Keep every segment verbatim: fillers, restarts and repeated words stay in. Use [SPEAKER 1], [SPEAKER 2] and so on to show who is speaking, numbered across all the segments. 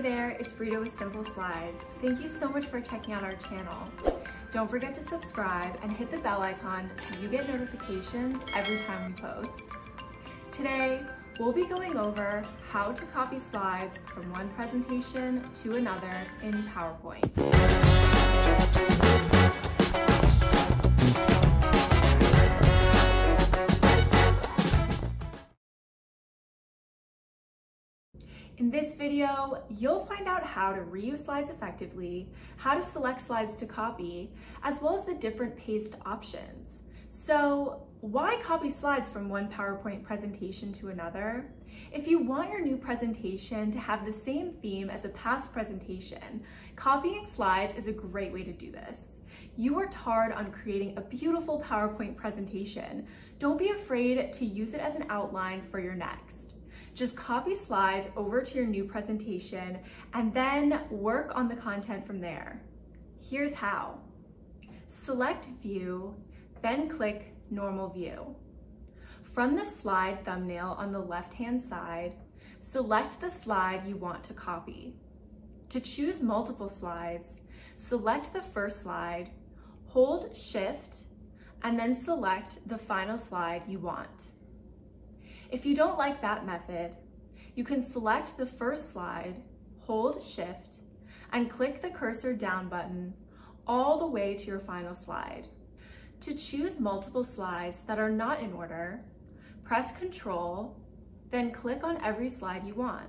[SPEAKER 1] there, it's Brita with Simple Slides. Thank you so much for checking out our channel. Don't forget to subscribe and hit the bell icon so you get notifications every time we post. Today, we'll be going over how to copy slides from one presentation to another in PowerPoint. In this video, you'll find out how to reuse slides effectively, how to select slides to copy, as well as the different paste options. So why copy slides from one PowerPoint presentation to another? If you want your new presentation to have the same theme as a past presentation, copying slides is a great way to do this. You worked hard on creating a beautiful PowerPoint presentation. Don't be afraid to use it as an outline for your next. Just copy slides over to your new presentation and then work on the content from there. Here's how. Select View, then click Normal View. From the slide thumbnail on the left-hand side, select the slide you want to copy. To choose multiple slides, select the first slide, hold Shift, and then select the final slide you want. If you don't like that method, you can select the first slide, hold Shift, and click the cursor down button all the way to your final slide. To choose multiple slides that are not in order, press Control, then click on every slide you want.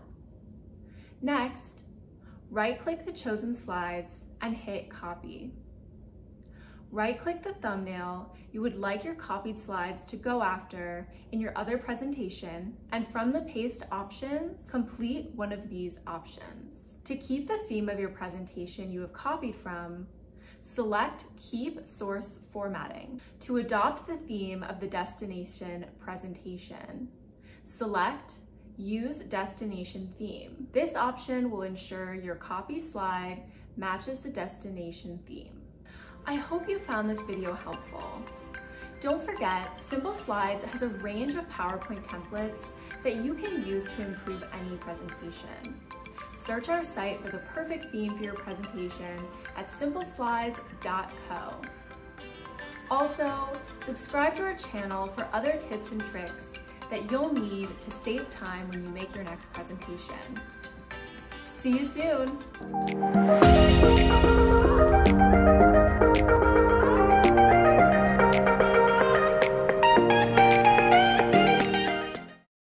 [SPEAKER 1] Next, right-click the chosen slides and hit Copy. Right-click the thumbnail you would like your copied slides to go after in your other presentation, and from the paste options, complete one of these options. To keep the theme of your presentation you have copied from, select Keep Source Formatting. To adopt the theme of the destination presentation, select Use Destination Theme. This option will ensure your copy slide matches the destination theme. I hope you found this video helpful. Don't forget, Simple Slides has a range of PowerPoint templates that you can use to improve any presentation. Search our site for the perfect theme for your presentation at simple slides dot co. Also, subscribe to our channel for other tips and tricks that you'll need to save time when you make your next presentation. See you soon!